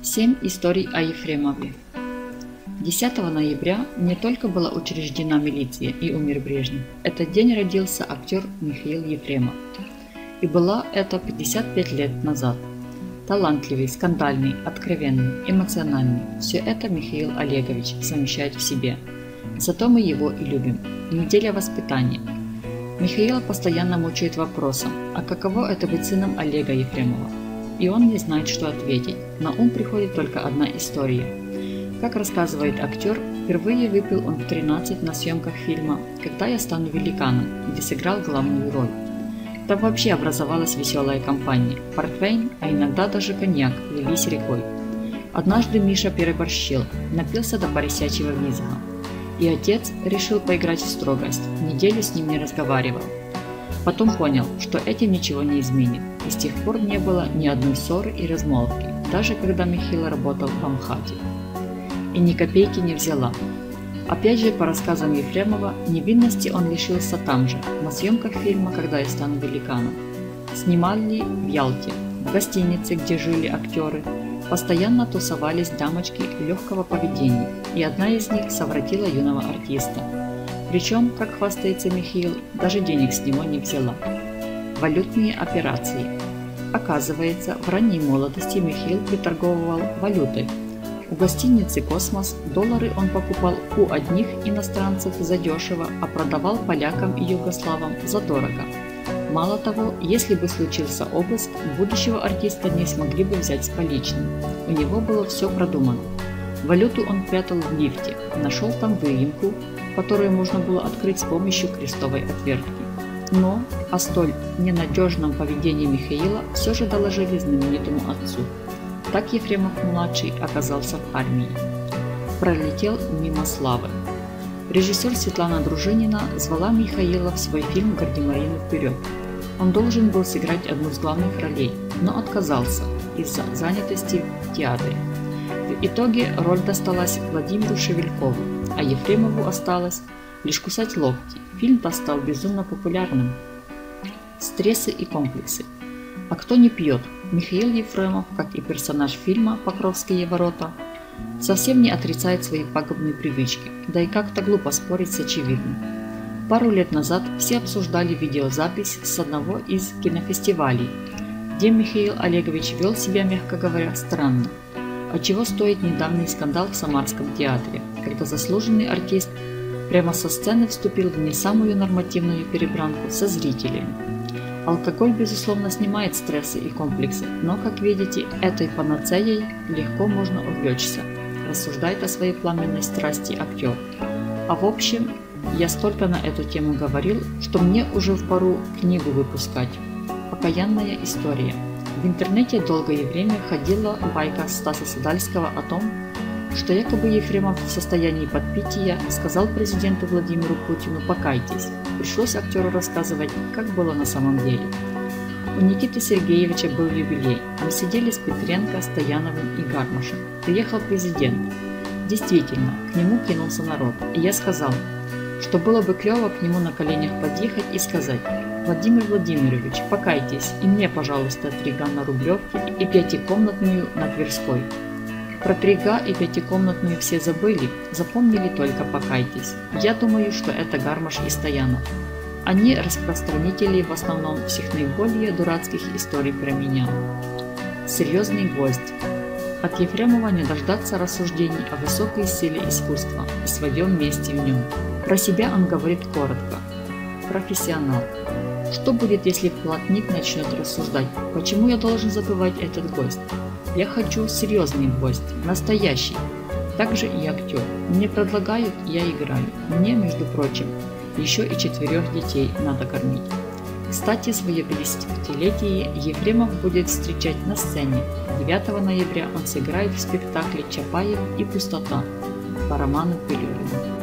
7 историй о Ефремове. 10 ноября не только была учреждена милиция и умер Брежнев, этот день родился актер Михаил Ефремов. И была это 55 лет назад. Талантливый, скандальный, откровенный, эмоциональный – все это Михаил Олегович совмещает в себе. Зато мы его и любим. Неделя воспитания. Михаила постоянно мучает вопросом, а каково это быть сыном Олега Ефремова? И он не знает, что ответить. На ум приходит только одна история. Как рассказывает актер, впервые выпил он в 13 на съемках фильма «Когда я стану великаном», где сыграл главную роль. Там вообще образовалась веселая компания. Портвейн, а иногда даже коньяк лились рекой. Однажды Миша переборщил, напился до поросячьего визга. И отец решил поиграть в строгость, неделю с ним не разговаривал. Потом понял, что этим ничего не изменит, и с тех пор не было ни одной ссоры и размолвки, даже когда Михаил работал в Амхате. И ни копейки не взяла. Опять же, по рассказам Ефремова, невинности он лишился там же, на съемках фильма «Когда я стану великаном». Снимали в Ялте, в гостинице, где жили актеры. Постоянно тусовались дамочки легкого поведения, и одна из них совратила юного артиста. Причем, как хвастается Михаил, даже денег с него не взяла. Валютные операции. Оказывается, в ранней молодости Михаил приторговывал валютой. У гостиницы «Космос» доллары он покупал у одних иностранцев задешево, а продавал полякам и югославам задорого. Мало того, если бы случился обыск, будущего артиста не смогли бы взять с поличным. У него было все продумано. Валюту он прятал в лифте, нашел там выемку, которую можно было открыть с помощью крестовой отвертки. Но о столь ненадежном поведении Михаила все же доложили знаменитому отцу. Так Ефремов-младший оказался в армии. Пролетел мимо славы. Режиссер Светлана Дружинина звала Михаила в свой фильм «Гардемарины вперед». Он должен был сыграть одну из главных ролей, но отказался из-за занятости в театре. В итоге роль досталась Владимиру Шевелькову, а Ефремову осталось лишь кусать локти. Фильм-то стал безумно популярным. Стрессы и комплексы. А кто не пьет? Михаил Ефремов, как и персонаж фильма «Покровские ворота», совсем не отрицает свои пагубные привычки, да и как-то глупо спорить с очевидным. Пару лет назад все обсуждали видеозапись с одного из кинофестивалей, где Михаил Олегович вел себя, мягко говоря, странно. А чего стоит недавний скандал в Самарском театре, когда заслуженный артист прямо со сцены вступил в не самую нормативную перебранку со зрителями. Алкоголь, безусловно, снимает стрессы и комплексы, но, как видите, этой панацеей легко можно увлечься, рассуждает о своей пламенной страсти актер. А в общем, я столько на эту тему говорил, что мне уже впору книгу выпускать. Покаянная история. В интернете долгое время ходила байка Стаса Садальского о том, что якобы Ефремов в состоянии подпития сказал президенту Владимиру Путину «покайтесь». Пришлось актеру рассказывать, как было на самом деле. У Никиты Сергеевича был юбилей. Мы сидели с Петренко, Стояновым и Гармашем. Приехал президент. Действительно, к нему кинулся народ. И я сказал, что было бы клево к нему на коленях подъехать и сказать: «Владимир Владимирович, покайтесь, и мне, пожалуйста, 3 га на Рублевке и 5-комнатную на Тверской». Про 3 га и 5-комнатную все забыли, запомнили только «покайтесь». Я думаю, что это Гармаш и Стоянов. Они распространители в основном всех наиболее дурацких историй про меня. Серьезный гвоздь. От Ефремова не дождаться рассуждений о высокой силе искусства и своем месте в нем. Про себя он говорит коротко. Профессионал. Что будет, если плотник начнет рассуждать, почему я должен забывать этот гвоздь? Я хочу серьезный гвоздь, настоящий. Также и актер. Мне предлагают, я играю. Мне, между прочим, еще и 4 детей надо кормить. Кстати, свое 55-летие Ефремов будет встречать на сцене. 9 ноября он сыграет в спектакле «Чапаев и пустота» по роману Пелевина.